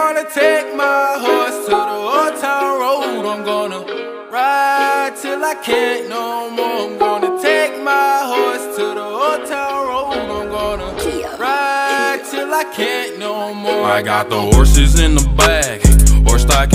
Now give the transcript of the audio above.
gonna take my horse to the old town road. I'm gonna ride till I can't no more. I'm gonna take my horse to the old town road. I'm gonna ride till I can't no more. I got the horses in the back, horse stock